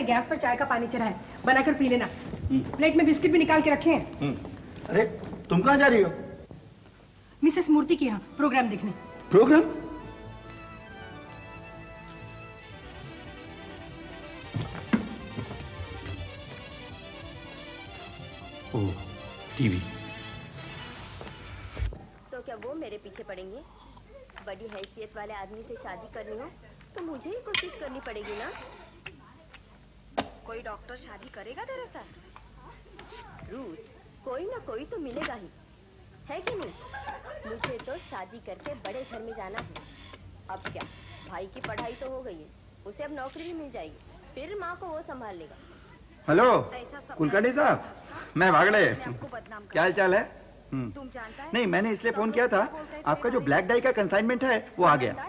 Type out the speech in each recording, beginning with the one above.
Gas पर चाय का पानी चढ़ा है, बनाकर पी लेना। प्लेट में बिस्किट भी निकाल के रखे हैं। अरे तुम कहाँ जा रही हो? मिसेस मूर्ति के यहाँ प्रोग्राम देखने। प्रोग्राम? Oh, TV. तो क्या वो मेरे पीछे पड़ेंगे? बड़ी हैसियत वाले आदमी से शादी करनी हो तो मुझे ही कोशिश करनी पड़ेगी ना। कोई डॉक्टर शादी करेगा तेरे साथ? रूथ, कोई ना कोई तो मिलेगा ही, है कि नहीं? मुझे तो शादी करके बड़े घर में जाना है। अब क्या, भाई की पढ़ाई तो हो गई है, उसे अब नौकरी भी मिल जाएगी, फिर माँ को वो संभाल लेगा। हेलो कुलकर्णी साहब, मैं भागड़े। क्या हाल चाल है? तुम जानता है? नहीं, मैंने इसलिए फोन किया था, आपका जो ब्लैक डाई का कंसाइनमेंट है वो आ गया।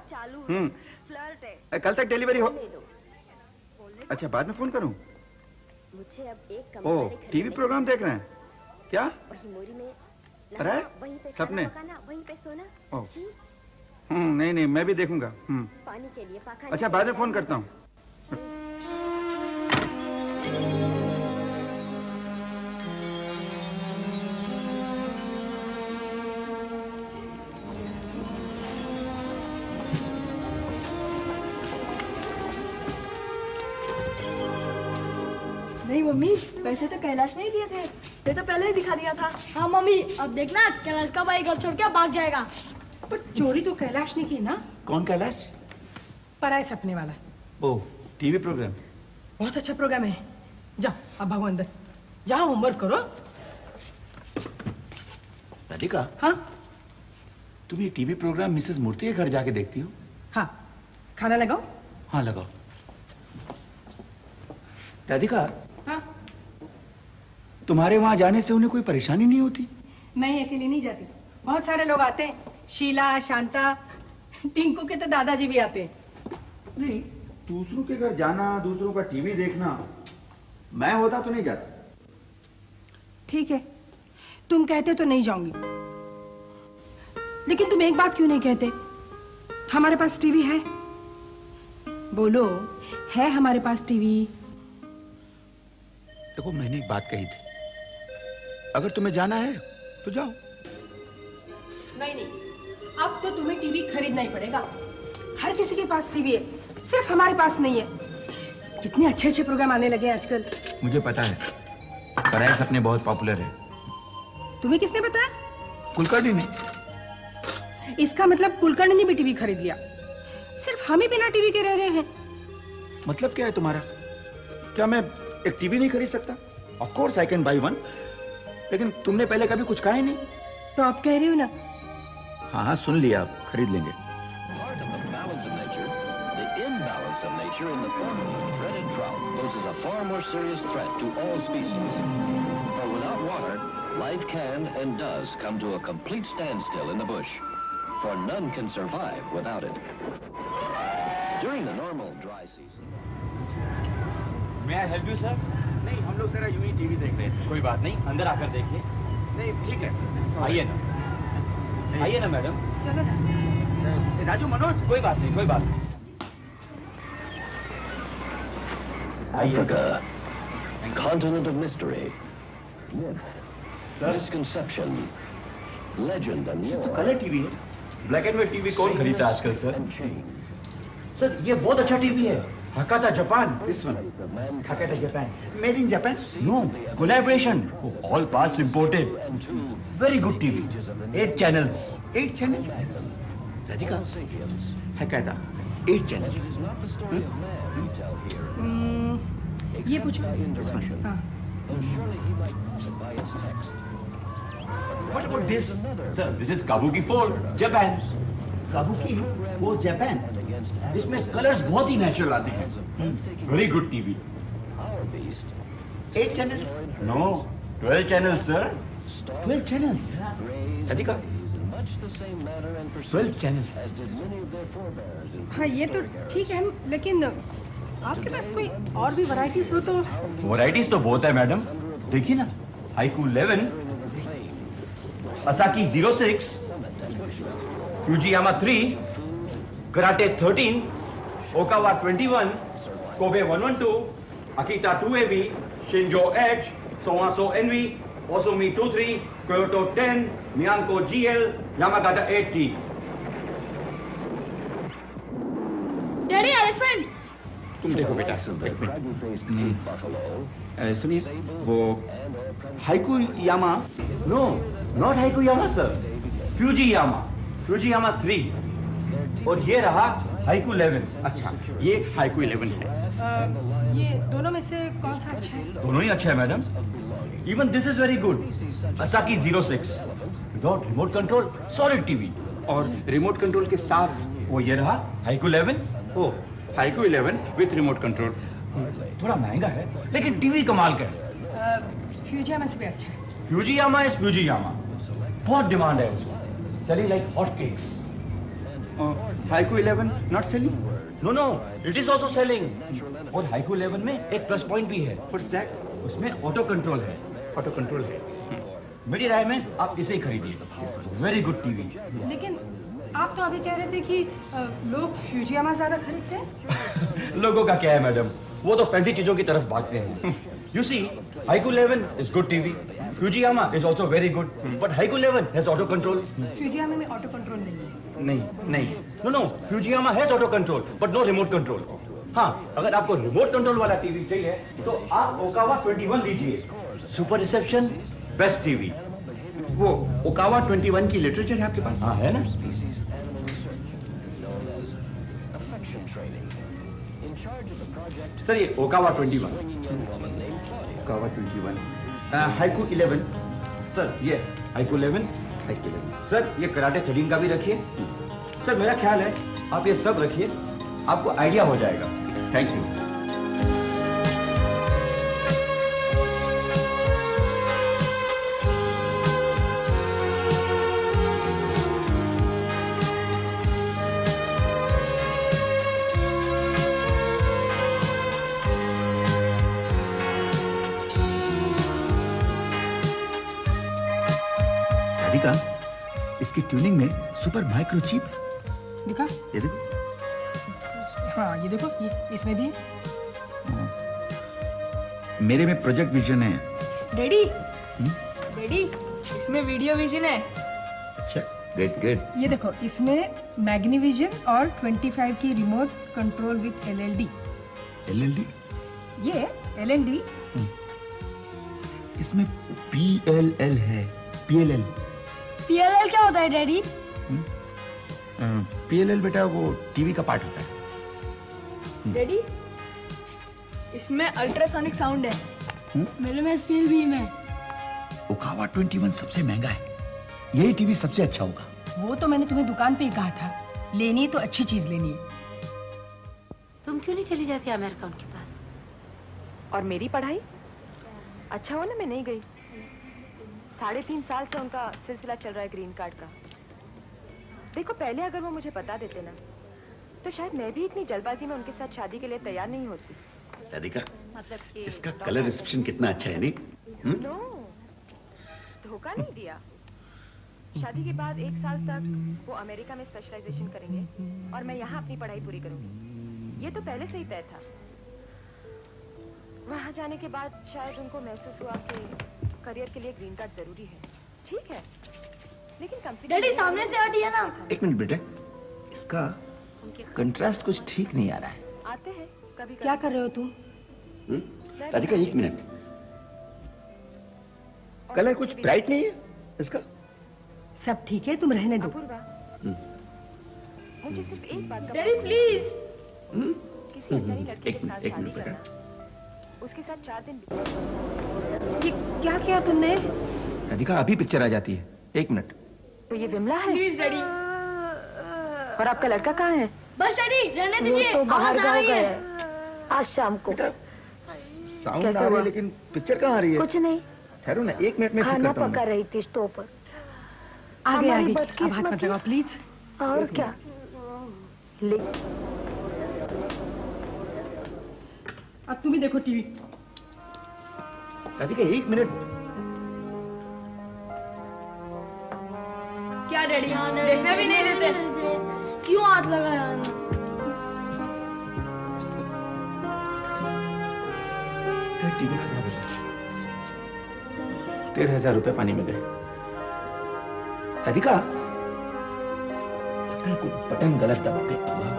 कल तक डिलीवरी हो। अच्छा, बाद में फोन करूं? मुझे अब एक ओह, टीवी प्रोग्राम देख रहे हैं क्या? वही मोरी में अरे सपने? वहीं पे सोना। नहीं नहीं, मैं भी देखूंगा। पानी के लिए पाखा। अच्छा, बाद में फोन करता हूँ। नहीं मम्मी, पैसे तो कैलाश नहीं दिए थे, ये तो पहले ही दिखा दिया था। हाँ मम्मी, अब देखना कैलाश का भाई घर छोड़ के भाग जाएगा। पर चोरी तो कैलाश ने की ना। कौन कैलाश? पराए सपने वाला। ओह, टीवी प्रोग्राम बहुत अच्छा प्रोग्राम है। जाओ अब भागो अंदर, जाओ होमवर्क करो। राधिका। हाँ? तुम ये टीवी प्रोग्राम मिसेस मूर्ति के घर जाके देखती हो? हाँ। खाना लगाओ? हाँ लगाओ। राधिका। हाँ? तुम्हारे वहां जाने से उन्हें कोई परेशानी नहीं होती? मैं अकेली नहीं जाती, बहुत सारे लोग आते हैं। शीला, शांता, टिंकू के तो दादाजी भी आते हैं। नहीं, दूसरों के घर जाना, दूसरों का टीवी देखना, मैं होता तो नहीं जाता। ठीक है, तुम कहते तो नहीं जाऊंगी, लेकिन तुम एक बात क्यों नहीं कहते? हमारे पास टीवी है। बोलो, है हमारे पास टीवी? देखो, मैंने एक बात कही थी, अगर तुम्हें जाना है तो जाओ। नहीं नहीं, अब तो तुम्हें टीवी खरीदना ही पड़ेगा। हर किसी के पास टीवी है, सिर्फ हमारे पास नहीं है। कितने अच्छे अच्छे प्रोग्राम आने लगे आजकल। मुझे पता है, पराए सपने बहुत पॉपुलर है। तुम्हें किसने बताया? कुलकर्णी ने। इसका मतलब कुलकर्णी ने भी टीवी खरीद लिया, सिर्फ हम ही बिना टीवी के रह रहे हैं। मतलब क्या है तुम्हारा? क्या मैं एक टीवी नहीं खरीद सकता? Of course I can buy one, लेकिन तुमने पहले कभी कुछ कहा ही नहीं। तो आप कह रहे हो ना? हाँ हाँ, सुन लिया, आप खरीद लेंगे। In the form of threaded trout poses a far more serious threat to all species. For without water, life can and does come to a complete standstill in the bush. For none can survive without it. During the normal dry season. May I help you, sir? नहीं, हम लोग जरा यूं ही TV देख रहे थे। कोई बात नहीं, अंदर आकर देखिए। नहीं ठीक है, आइए ना, आइए ना मैडम। चलो ना। राजू, मनोज। कोई बात नहीं, कोई बात नहीं। Africa, continent of mystery, myth, misconception, legend and तो कलर टीवी है। ब्लैक एंड व्हाइट टीवी कौन खरीदता है आजकल सर? सर ये बहुत अच्छा टीवी है। Hakata Japan, this one. Hakata Japan, made in Japan? No, collaboration. All parts imported. Very good TV. 8 channels. 8 channels. Radhika, Hakata, 8 channels. ये पूछो। हाँ। What about this? Sir, this is Kabuki 4, Japan. Kabuki 4, Japan. इसमें colours बहुत ही natural आते हैं। Very good TV. 8 channels? No, 12 channels, sir. 12 channels. Radhika, 12 channels. हाँ, ये तो ठीक है, लेकिन आपके पास कोई और भी वैरायटीज हो तो? वैरायटीज तो बहुत है मैडम, देखिए ना, Haiku 11, Asaki 06, Fujiyama 3, Karate 13, Okawa 21, Kobe 112, Akita 2AB, Shinjo H, Soaso NV, Osumi 23, Kyoto 10, Mianko GL, Yamagata 8T. Daddy elephant. तुम देखो बेटा, सुनिए, वो Haikuyama. No, not Haikuyama sir. Fujiyama. Fujiyama 3. और ये रहा Haiku 11. अच्छा, ये हाइकू 11 है। ये दोनों में से कौन सा अच्छा है? दोनों ही अच्छे हैं madam. Even this is very good. Asaki 06. Without remote control, solid TV. और रिमोट कंट्रोल के साथ वो ये रहा Haiku 11. Oh Haiku 11 with remote control. थोड़ा महंगा है, लेकिन टीवी कमाल का है. फ्यूजिया में से भी अच्छा है। Fujiyama is Fujiyama. बहुत डिमांड है उसका. Selling like hot cakes. Haiku 11 not selling? No, no, it is also selling. और Haiku 11 में एक प्लस पॉइंट भी है. What's that? उसमें ऑटो कंट्रोल है. ऑटो कंट्रोल है। मेरी राय में आप इसे ही खरीदिए. Very good TV. लेकिन आप तो अभी कह रहे थे कि लोग फ्यूजियामा ज्यादा खरीदते हैं। लोगों का क्या है मैडम, वो तो फैंसी चीजों की तरफ भागते हैं. You see, Haiku 11 is good TV. Fujiyama is also very good, but Haiku 11 has auto control. Fujiyama में ऑटो कंट्रोल नहीं है। नहीं। No, no, Fujiyama has auto control, but no remote control. हाँ, अगर आपको रिमोट कंट्रोल वाला TV चाहिए तो आप ओकावा 21 लीजिए. Super reception, best TV. वो ओकावा 21 की लिटरेचर है आपके पास? हाँ, है ना. सर ये ओकावा 21. ओकावा 21। हाइकू 11। सर ये Haiku 11. हाइकू 11। सर ये कराटे 13 का भी रखिए. सर मेरा ख्याल है आप ये सब रखिए, आपको आइडिया हो जाएगा. Thank you. राधिका, इसकी ट्यूनिंग में सुपर माइक्रो चिप है। दिखा? ये देखो। हाँ ये देखो, ये इसमें भी है। मेरे में प्रोजेक्ट विजन है। डैडी, डैडी, इसमें वीडियो विजन है। अच्छा, गुड गुड। ये देखो, इसमें मैग्नीविजन और 25 की remote control with LLD। LLD? ये LLD। इसमें PLL है। PLL। PLL क्या होता है डैडी? PLL बेटा वो टीवी का पार्ट होता है। डैडी, इसमें अल्ट्रासोनिक साउंड है। मेरे में स्पील बीम है। ओकावा 21 सबसे महंगा है, यही टीवी सबसे अच्छा होगा। वो तो मैंने तुम्हें दुकान पे ही कहा था, लेनी है तो अच्छी चीज लेनी है। तुम क्यों नहीं चली जाती अमेरिका उनके पास? और मेरी पढ़ाई? अच्छा हुआ ना मैं नहीं गई। 3.5 साल से उनका सिलसिला चल रहा है ग्रीन कार्ड का। देखो पहले अगर वो मुझे बता देते ना, तो शायद मैं भी इतनी जल्दबाजी में उनके साथ शादी के लिए तैयार नहीं होती। राधिका, मतलब कि इसका कलर रिसेप्शन कितना अच्छा है नहीं? नो, धोखा नहीं दिया। शादी के बाद 1 साल तक वो अमेरिका में स्पेशलाइजेशन करेंगे और मैं यहाँ अपनी पढ़ाई पूरी करूंगी। ये तो पहले से ही तय था। वहाँ जाने के बाद शायद उनको महसूस हुआ कि करियर के लिए ग्रीन कार्ड जरूरी है। ठीक है, लेकिन कम से कम डैडी सामने से हटिए ना। एक मिनट बेटे, इसका कंट्रास्ट कुछ ठीक नहीं आ रहा है। आते हैं कभी। क्या कर रहे हो तुम? राधिका एक मिनट, कलर कुछ ब्राइट नहीं है इसका। सब ठीक है, तुम रहने दो। अपूर्वा, मुझे सिर्फ एक बात का डैडी प्लीज। किसी अनजानी लड़के के साथ एक शादी मिनट बेटा। करना, उसके साथ 4 दिन ये क्या किया तुमने? राधिका अभी पिक्चर आ जाती है, 1 मिनट। तो ये विमला है। Please daddy. और आपका लड़का कहाँ है? बस डैडी रहने दीजिए, तो बाहर आवाज आ गाँव रही गए है। आज शाम को। साउंड कैसा आ रही हुआ? है लेकिन पिक्चर कहाँ आ रही है? कुछ नहीं, ठहरो ना, 1 मिनट में ठीक खाना करता हूँ पका मैं। रही थी स्टोव पर। आगे हमारी आगे, अब हाथ बदकिस्मती। मत लगाओ प्लीज। और क्या? अब तुम ही देखो टीवी। राधिका 1 मिनट। क्या डैडी देखने भी नहीं देते? क्यों हाथ लगाया? टीवी खराब हो गया। 13,000 रुपए पानी में गए। राधिका, लगता है कोई बटन गलत दबा दिया हुआ।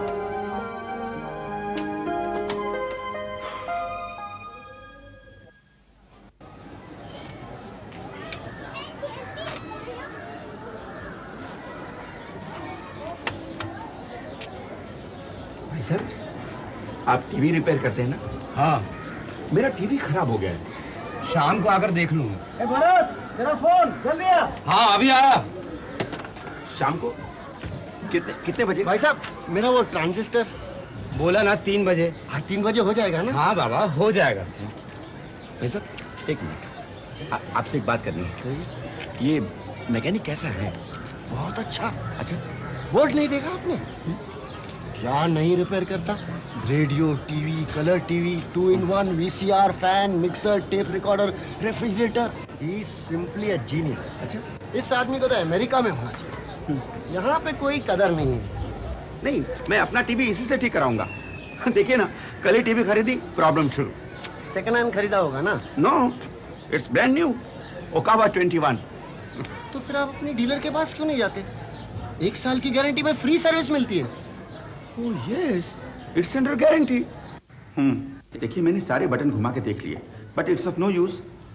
भाई साहब, आप टीवी रिपेयर करते हैं ना? हाँ, मेरा टीवी खराब हो गया है। शाम को आकर देख लूंगा। भरत, तेरा फोन जल्दी आ। हाँ, अभी आया। शाम को कितने बजे? भाई साहब, मेरा वो ट्रांजिस्टर बोला ना 3 बजे। आज 3 बजे हो जाएगा ना? हाँ बाबा, हो जाएगा। भाई साहब, एक मिनट, आपसे एक बात करनी है। ये मैकेनिक कैसा है? बहुत अच्छा। अच्छा, बोर्ड नहीं देखा आपने? क्या नहीं रिपेयर करता? Radio, TV, colour TV, 2-in-1, VCR, fan, mixer, tape recorder, refrigerator. He simply a genius. अच्छा, इस आदमी को तो अमेरिका में होना चाहिए। यहाँ पे कोई कदर नहीं है। नहीं, मैं अपना टीवी इसी से ठीक कराऊंगा। देखिए ना, कल ही टीवी खरीदी, प्रॉब्लम शुरू। सेकंड हैंड खरीदा होगा ना? No, it's brand new, Okawa 21। तो फिर आप अपने डीलर के पास क्यों नहीं जाते? 1 साल की गारंटी में फ्री सर्विस मिलती है। Oh yes, it's under guarantee. देखिए, मैंने सारे बटन घुमा के देख लिए, but it's of no use.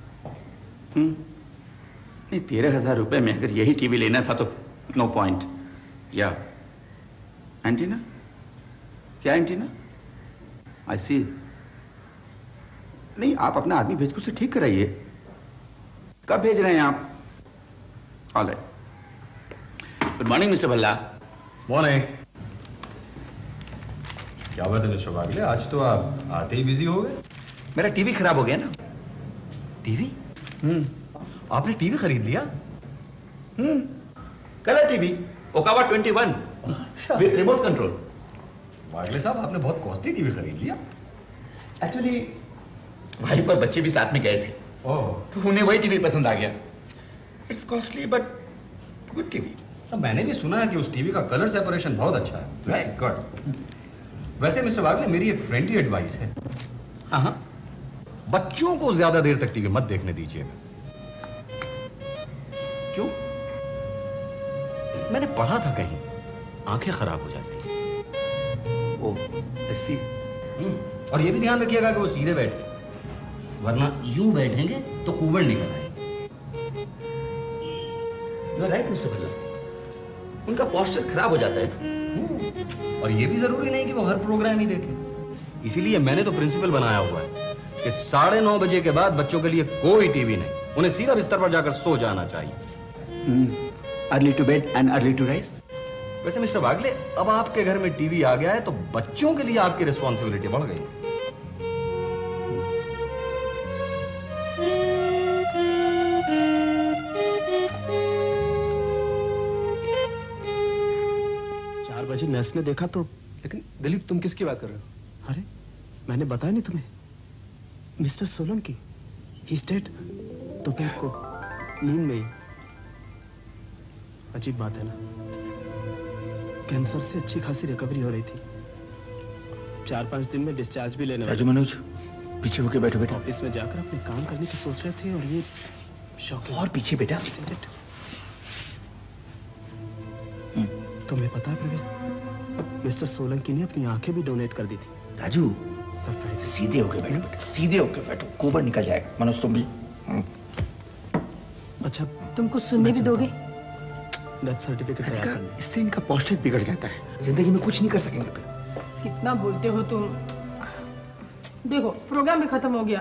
नहीं, 13,000 रुपए में अगर यही टीवी लेना था तो नो पॉइंट। या एंटीना? क्या एंटीना? I see. नहीं, आप अपना आदमी भेज के उसे ठीक कराइए। कब भेज रहे हैं आप? All right. Good morning mister Bhalla. Morning. क्या बात है मिस्टर वागले, आज तो आप आते ही बिजी हो गए। मेरा टीवी खराब हो गया ना। टीवी? आपने टीवी खरीद लिया? Colour TV, Okawa 21 with remote control. Wagle साहब, आपने बहुत कॉस्टली टीवी खरीद लिया। एक्चुअली वाइफ और बच्चे भी साथ में गए थे, ओह, तो उन्हें वही टीवी पसंद आ गया। It's costly but good TV. तो मैंने भी सुना है कि उस टीवी का कलर सेपरेशन बहुत अच्छा है। Very good. वैसे मिस्टर वागले, मेरी एक फ्रेंडली एडवाइस है। हाँ, बच्चों को ज्यादा देर तक टीवी मत देखने दीजिएगा। क्यों? मैंने पढ़ा था कहीं, आंखें खराब हो जाती हैं। ओह, ऐसी। और ये भी ध्यान रखिएगा कि वो सीधे बैठे, वरना यूं बैठेंगे तो कुबड़ निकल आएगी। You are right mister Bhalla, उनका पोस्चर खराब हो जाता है। और ये भी जरूरी नहीं कि वो हर प्रोग्राम ही देखें। इसीलिए मैंने तो प्रिंसिपल बनाया हुआ है कि 9:30 बजे के बाद बच्चों के लिए कोई टीवी नहीं, उन्हें सीधा बिस्तर पर जाकर सो जाना चाहिए। Early to bed and early to rise. वैसे मिस्टर वागले, अब आपके घर में टीवी आ गया है तो बच्चों के लिए आपकी रिस्पॉन्सिबिलिटी बढ़ गई। 4 बजे नर्स ने देखा तो। लेकिन दिलीप, तुम किसकी बात कर रहे हो? अरे, मैंने बताया नहीं तुम्हें? Mister Solanki, he is dead. दोपहर को नींद में ही। अजीब बात है ना, कैंसर से अच्छी खासी रिकवरी हो रही थी। 4-5 दिन में डिस्चार्ज भी लेने। राजू मनोज, पीछे होके बैठो बेटा। ऑफिस में जाकर अपने काम करने की सोच रहे थे और ये शौक। और पीछे बेटा। तुम्हें पता है प्रवीण, मिस्टर सोलंकी ने अपनी आंखें भी डोनेट कर दी थी। राजू, सरप्राइज। सीधे होके बैठो बेटा, सीधे होके बैठो, गोबर निकल जाएगा। मनोज, तुम भी। अच्छा, तुम कुछ सुनने भी दोगे? डेथ सर्टिफिकेट तैयार करना। इससे इनका पोस्चर बिगड़ जाता है, जिंदगी में कुछ नहीं कर सकेंगे फिर। कितना बोलते हो तुम। देखो, प्रोग्राम भी खत्म हो गया।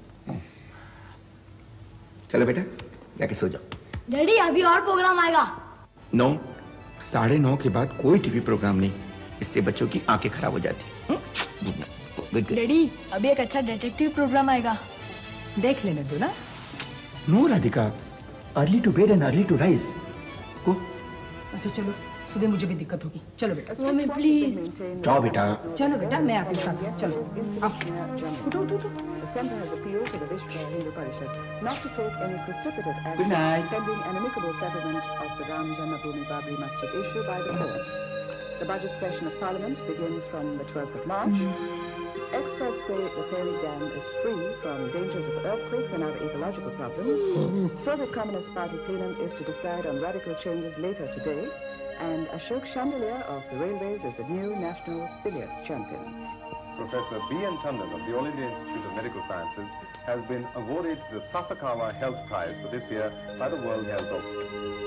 चलो बेटा, जाके सो जाओ। डैडी, अभी और प्रोग्राम आएगा। 9, 9:30 के बाद कोई टीवी प्रोग्राम नहीं, इससे बच्चों की आंखें खराब हो जाती। डैडी, अभी एक अच्छा डिटेक्टिव प्रोग्राम आएगा, देख लेने दो ना। No Radhika, early to bed and early to rise. अच्छा चलो, सुबह मुझे भी दिक्कत होगी। चलो बेटा। Mummy please. जाओ बेटा। चलो बेटा, मैं आती हूँ साथ में। चलो आओ। उठो उठो उठो। The Centre has appealed to the Vishwa Hindu Parishad not to take any precipitate Good action night. pending an amicable settlement of the Ram Janmabhoomi Babri Masjid issue by the court. The budget session of Parliament begins from the 12th of March. Experts say the Fairy Dam is free from dangers of earthquakes and other ecological problems. Soviet Communist Party plenum is to decide on radical changes later today, and Ashok Chandelier of the Railways is the new national billiards champion. Professor B.N. Tandon of the All India Institute of Medical Sciences has been awarded the Sasakawa Health Prize for this year by the World Health Organization.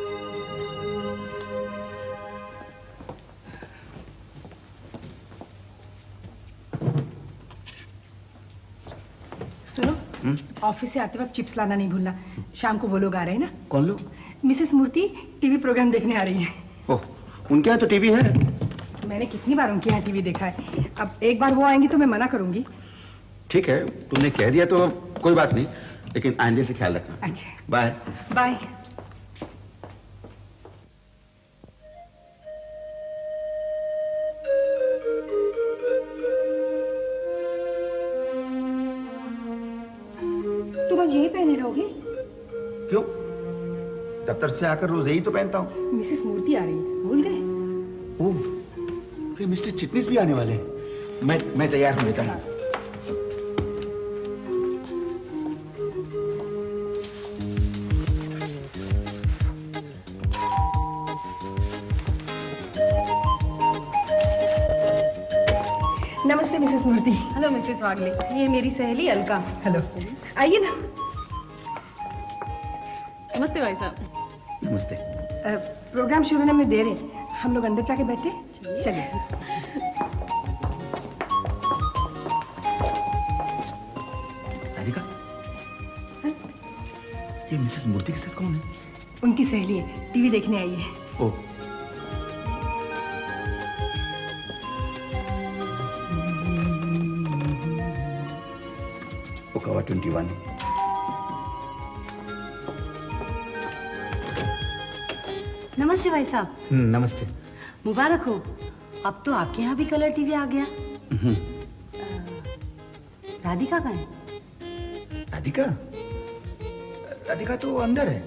सुनो, office से आते वक्त chips लाना नहीं भूलना। शाम को वो लोग आ रहे हैं ना। कौन लोग? मिसेस मूर्ति टीवी प्रोग्राम देखने आ रही हैं। ओह, उनके यहाँ तो टीवी है। मैंने कितनी बार उनके यहाँ टीवी देखा है। अब एक बार वो आएंगी तो मैं मना करूंगी। ठीक है, तुमने कह दिया तो कोई बात नहीं, लेकिन आइंदे से ख्याल रखना। अच्छा, बाय बाय। तुम आज यही पहने रहोगे? क्यों? दफ्तर से आकर रोज यही तो पहनता हूँ। मिसेस मूर्ति आ रही है, भूल गए? ओह, फिर मिस्टर चिटनिस भी आने वाले हैं। मैं तैयार हो लेता हूँ। नमस्ते Mrs Murthy. Hello Mrs Wagle, ये मेरी सहेली अलका। हेलो, आइए ना। नमस्ते भाई साहब। नमस्ते। प्रोग्राम शुरू होने में देर है, हम लोग अंदर जाके बैठे। चलिए। राधिका, ये मिसेस मूर्ति के साथ कौन है? उनकी सहेली है, टीवी देखने आई है। Oh, Okawa 21। नमस्ते भाई साहब। नमस्ते। मुबारक हो, अब तो आपके यहाँ भी कलर टीवी आ गया। राधिका कहाँ है? राधिका? राधिका तो अंदर है।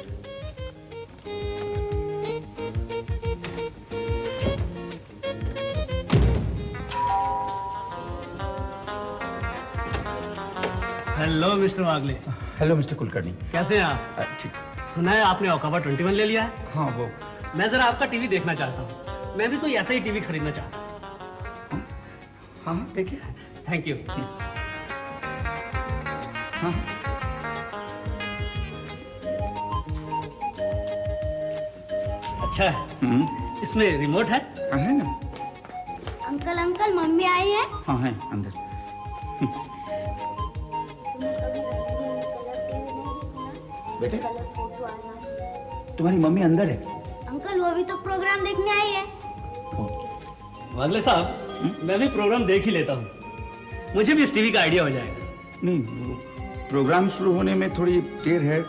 Hello Mr Wagle. Hello Mr Kulkarni. कैसे हैं आप? ठीक। सुना है आपने ओकावा 21 ले लिया है? हाँ, वो मैं जरा आपका टीवी देखना चाहता हूँ। मैं भी कोई ऐसा ही टीवी खरीदना चाहता हूँ। हाँ, देखिए। Thank you. हाँ। अच्छा है। इसमें रिमोट है? हाँ, है ना। अंकल अंकल मम्मी आई है? हाँ, है अंदर। बेटे, तुम्हारी मम्मी अंदर है। अंकल वो भी तो प्रोग्राम देखने आई है। वागले साहब, मैं भी प्रोग्राम देख ही लेता हूँ, मुझे भी इस टीवी का आइडिया हो जाएगा। नहीं, प्रोग्राम शुरू होने में थोड़ी देर है,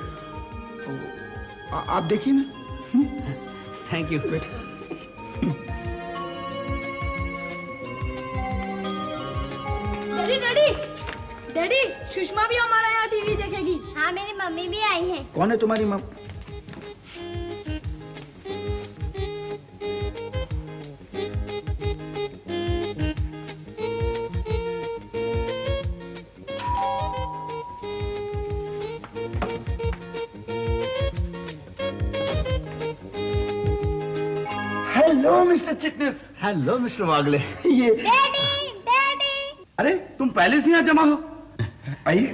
आप देखिए ना। थैंक यू बेटे। डैडी डैडी डैडी, सुषमा भी हमारा यहाँ टीवी देखेगी। हाँ, मेरी मम्मी भी आई है। कौन है तुम्हारी mummy? Hello Mr Chitnis. Hello Mr Wagle. ये डैडी डैडी। अरे तुम पहले से यहाँ जमा हो। आइए।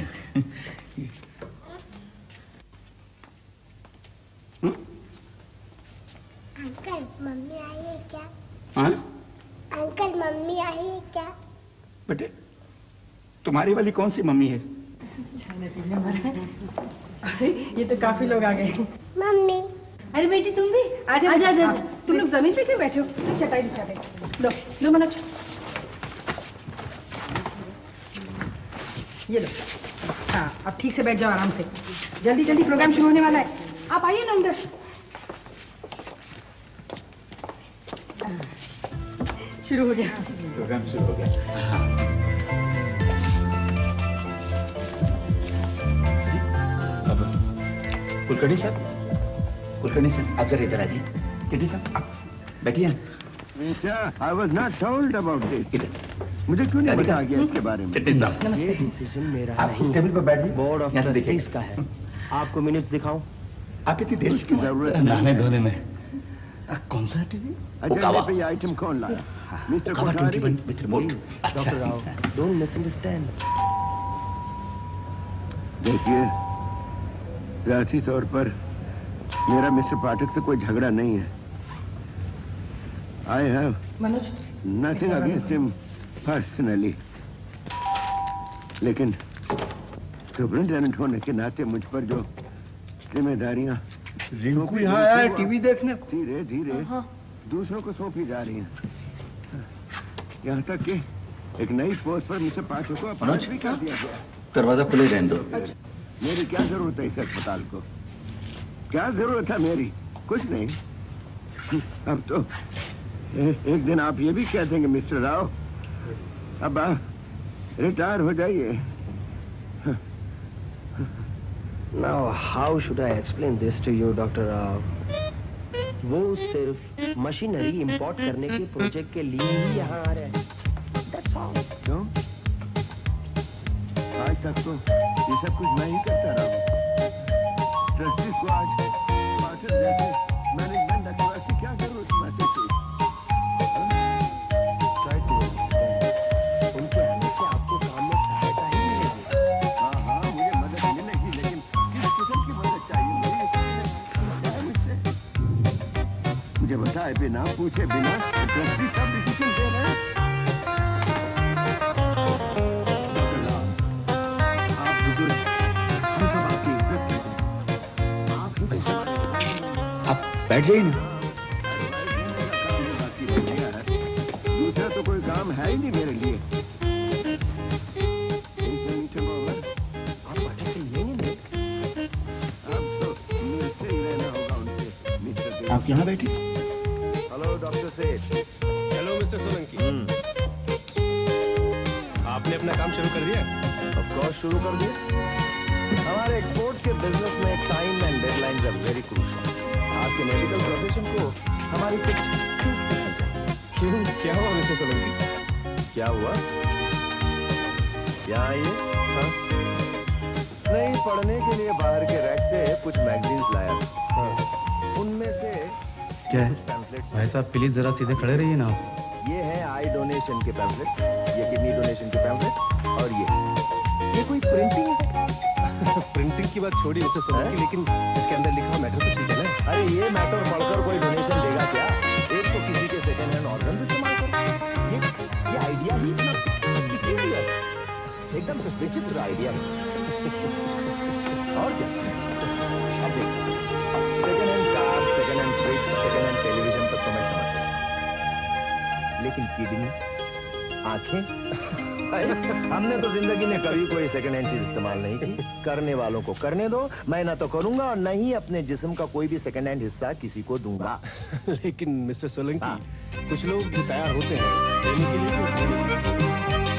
अंकल मम्मी आई है क्या? हाँ? अंकल मम्मी आई है क्या? बेटे, तुम्हारी वाली कौन सी मम्मी है? अरे ये तो काफी लोग आ गए। मम्मी। अरे बेटी तुम भी आजा आजा आजा। तुम लोग जमीन पे क्यों बैठे हो? तो चटाई बिछा दे। लो लो मनोज, ये लो। हाँ, अब ठीक से बैठ जाओ आराम से। जल्दी जल्दी प्रोग्राम शुरू होने वाला है। आप आइए ना अंदर। शुरू हो गया। प्रोग्राम शुरू हो गया। कुलकर्णी साहब, कुलकर्णी साहब आप जरा इधर आ जाइए। चिट्ठी साहब आप बैठिए। Sir, I was not told about this. इधर मुझे क्यों नहीं पता गया इसके बारे में? ये डिसीजन मेरा आप इस टेबल पर बैठ जाइए। बोर्ड ऑफ यहाँ से देखिए। ट्रस्टीज का है। आपको मिनट्स दिखाऊं? आप इतनी देर से क्यों जरूरत नहाने धोने में? कौन सा टीवी? अजय पे ये आइटम कौन लाया? Mr Kothari with remote. Doctor Rao, don't misunderstand. देखिए, जाती तौर पर मेरा मिस्टर पाठक से कोई झगड़ा नहीं है। I have Manoj nothing against him personally, लेकिन सुपरिंटेंडेंट होने के नाते मुझ पर जो जिम्मेदारियां रिंकू यहाँ आया है टीवी देखने। धीरे धीरे दूसरों को सौंपी जा रही हैं। यहाँ तक कि एक नई पोस्ट पर मिस्टर पाठक को अपॉइंट भी कर दिया गया। दरवाजा खुले रहने दो। मेरी क्या जरूरत है इस अस्पताल को? क्या जरूरत है मेरी? कुछ नहीं। अब तो एक दिन आप ये भी कह देंगे मिस्टर राव, अब आप रिटायर हो जाइए। Now, how should I explain this to you, Dr. Rao? वो सिर्फ मशीनरी इंपोर्ट करने के प्रोजेक्ट के लिए ही यहाँ आ रहे हैं। That's all. क्यों? आज तक तो ये सब कुछ मैं ही करता रहा हूँ। ट्रस्टी को आज पाठक जैसे मैनेजमेंट अखबार की क्या जरूरत पड़ती थी? Try to understand. उनके आने से आपको काम में सहायता ही मिलेगी। हाँ, मुझे मदद मिलेगी, लेकिन किस किस्म की मदद चाहिए? मुझे बताए बिना, पूछे बिना ट्रस्टी सब डिसीजन दे रहे हैं। आप बुजुर्ग, हम सब आपकी इज्जत करते हैं। भाई साहब, आप बैठ जाइए ना। दूसरा तो कोई काम है ही नहीं मेरे लिए। आप पाठक से ये नहीं मिले? अब तो मिलते ही रहना होगा उनसे, मिस्टर। आप यहाँ बैठे। Hello doctor Seth. Hello Mr Solanki. आपने अपना काम शुरू कर दिया? ऑफ कोर्स शुरू कर दिया। हमारे एक्सपोर्ट के बिजनेस में time and deadlines are very crucial. आपके मेडिकल प्रोफेशन को हमारी कुछ स्किल्स सिखाई जाए। क्यों, क्या हुआ मिस्टर सोलंकी? क्या हुआ? यहाँ आइए। हाँ? नहीं, पढ़ने के लिए बाहर के रैक से कुछ मैगजीन्स लाया था। उनमें से क्या है? भाई साहब प्लीज जरा सीधे खड़े रहिए ना। ये है आई डोनेशन के पैम्फलेट्स, ये किडनी डोनेशन के पैम्फलेट्स, और ये कोई प्रिंटिंग है? प्रिंटिंग की बात छोड़ी मिस्टर सोलंकी, लेकिन इसके अंदर लिखा मैटर तो ठीक है ना? अरे ये मैटर पढ़कर कोई डोनेशन देगा क्या? एक तो किसी के सेकंड हैंड ऑर्गन्स इस्तेमाल कर, ये आइडिया ही इतना peculiar, एकदम विचित्र आइडिया है। और क्या? अब देखो, second hand car, second hand fridge, second hand television तक तो मैं समझ सकता, लेकिन किडनी, आंखें, हमने तो जिंदगी में कभी कोई सेकंड हैंड चीज इस्तेमाल नहीं की। करने वालों को करने दो, मैं ना तो करूंगा और न ही अपने जिस्म का कोई भी सेकंड हैंड हिस्सा किसी को दूंगा। लेकिन मिस्टर सोलंकी, कुछ लोग तैयार होते हैं देने के लिए।